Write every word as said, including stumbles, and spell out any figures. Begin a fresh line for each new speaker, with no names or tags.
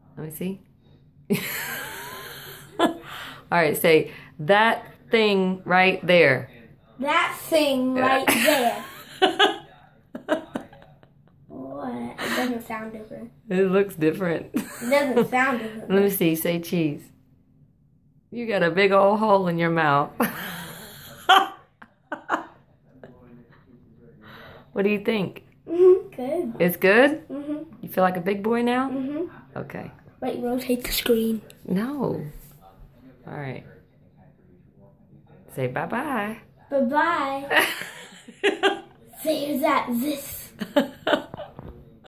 Let me see. All right, say that thing right there.
That thing right there. What? It doesn't sound different.
It looks different.
It doesn't sound different.
Let me see. Say cheese. You got a big old hole in your mouth. What do you think?
Mm-hmm. Good.
It's good?
Mm-hmm.
You feel like a big boy now?
Mm-hmm.
Okay.
Wait, rotate the screen.
No. All right. Say bye-bye.
Bye-bye. Say that this.